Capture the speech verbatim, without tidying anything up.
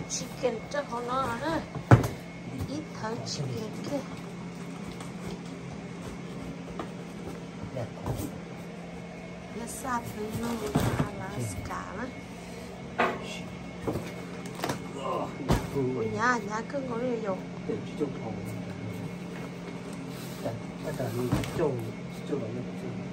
chicken cho họ nó nữa ít thở chicken kia nó sát với nó Alaska đó ủa nhà nhà cứ ngồi đây rồi để cho phòng tại tại là mình trồng trồng là